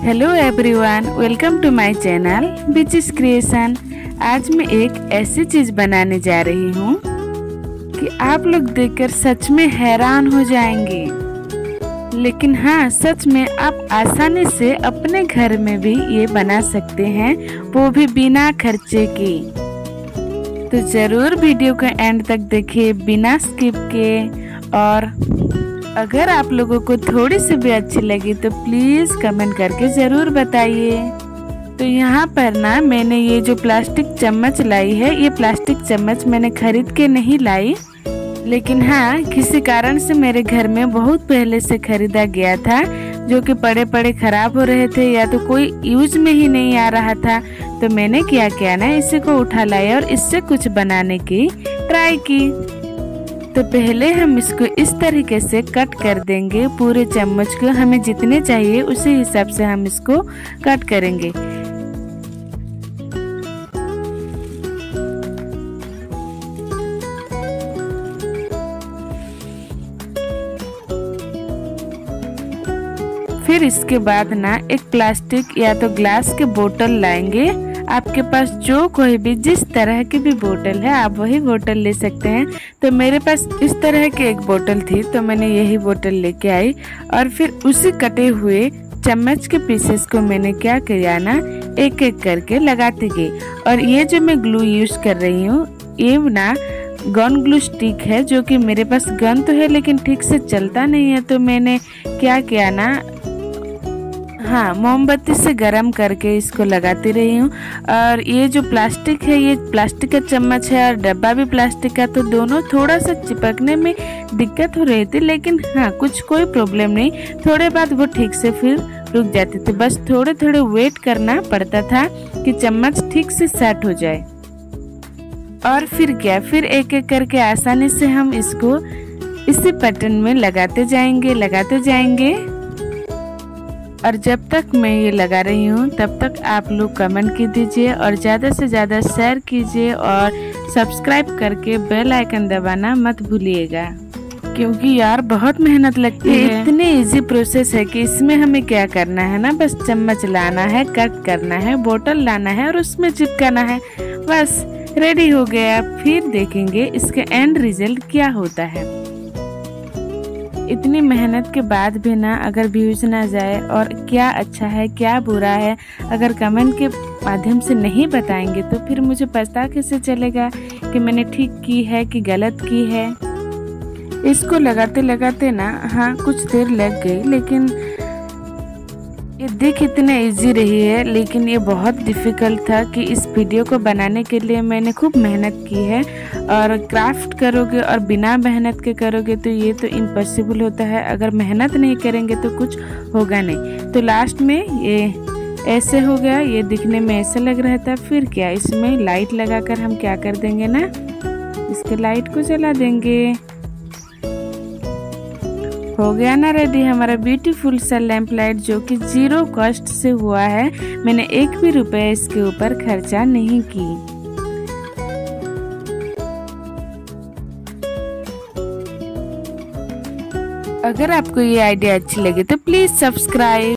Hello everyone, welcome to my channel बिचिस creation. आज मैं एक ऐसी चीज़ बनाने जा रही हूँ कि आप लोग देखकर सच में हैरान हो जाएंगे। लेकिन हाँ, सच में आप आसानी से अपने घर में भी ये बना सकते हैं, वो भी बिना खर्चे के। तो ज़रूर वीडियो को एंड तक देखिए बिना स्किप के। और अगर आप लोगों को थोड़ी सी भी अच्छी लगी तो प्लीज़ कमेंट करके ज़रूर बताइए। तो यहाँ पर ना मैंने ये जो प्लास्टिक चम्मच लाई है, ये प्लास्टिक चम्मच मैंने खरीद के नहीं लाई, लेकिन हाँ किसी कारण से मेरे घर में बहुत पहले से खरीदा गया था, जो कि पड़े पड़े ख़राब हो रहे थे या तो कोई यूज में ही नहीं आ रहा था। तो मैंने क्या किया ना, इसी को उठा लाया और इससे कुछ बनाने की ट्राई की। तो पहले हम इसको इस तरीके से कट कर देंगे। पूरे चम्मच को हमें जितने चाहिए उसी हिसाब से हम इसको कट करेंगे। फिर इसके बाद ना एक प्लास्टिक या तो ग्लास के बोतल लाएंगे। आपके पास जो कोई भी जिस तरह की भी बोतल है आप वही बोतल ले सकते हैं। तो मेरे पास इस तरह की एक बोतल थी, तो मैंने यही बोतल लेके आई और फिर उसी कटे हुए चम्मच के पीसेस को मैंने क्या किया ना, एक एक करके लगाती गई। और ये जो मैं ग्लू यूज कर रही हूँ, ये ना गन ग्लू स्टिक है, जो कि मेरे पास गन तो है लेकिन ठीक से चलता नहीं है। तो मैंने क्या किया ना, हाँ मोमबत्ती से गरम करके इसको लगाती रही हूँ। और ये जो प्लास्टिक है, ये प्लास्टिक का चम्मच है और डब्बा भी प्लास्टिक का, तो दोनों थोड़ा सा चिपकने में दिक्कत हो रही थी, लेकिन हाँ कोई प्रॉब्लम नहीं। थोड़े बाद वो ठीक से फिर रुक जाते थे। बस थोड़े थोड़े वेट करना पड़ता था कि चम्मच ठीक से सेट हो जाए। और फिर क्या, फिर एक एक करके आसानी से हम इसको इसी पैटर्न में लगाते जाएंगे। और जब तक मैं ये लगा रही हूँ तब तक आप लोग कमेंट की दीजिए और ज़्यादा से ज़्यादा शेयर कीजिए और सब्सक्राइब करके बेल आइकन दबाना मत भूलिएगा, क्योंकि यार बहुत मेहनत लगती है। इतनी इजी प्रोसेस है कि इसमें हमें क्या करना है ना, बस चम्मच लाना है, कट करना है, बोतल लाना है और उसमें चिपकाना है, बस रेडी हो गया। फिर देखेंगे इसके एंड रिजल्ट क्या होता है। इतनी मेहनत के बाद भी ना अगर व्यूज ना जाए और क्या अच्छा है क्या बुरा है अगर कमेंट के माध्यम से नहीं बताएंगे तो फिर मुझे पता कैसे चलेगा कि मैंने ठीक की है कि गलत की है। इसको लगाते लगाते ना हाँ कुछ देर लग गई, लेकिन ये दिख इतने इजी रही है, लेकिन ये बहुत डिफ़िकल्ट था कि इस वीडियो को बनाने के लिए मैंने खूब मेहनत की है। और क्राफ्ट करोगे और बिना मेहनत के करोगे तो ये तो इम्पॉसिबल होता है। अगर मेहनत नहीं करेंगे तो कुछ होगा नहीं। तो लास्ट में ये ऐसे हो गया, ये दिखने में ऐसा लग रहा था। फिर क्या, इसमें लाइट लगाकर हम क्या कर देंगे ना, इसके लाइट को जला देंगे। हो गया ना रेडी हमारा ब्यूटीफुल सा लैंप लाइट, जो कि 0 कॉस्ट से हुआ है। मैंने एक भी रुपए इसके ऊपर खर्चा नहीं की। अगर आपको ये आइडिया अच्छी लगी तो प्लीज सब्सक्राइब।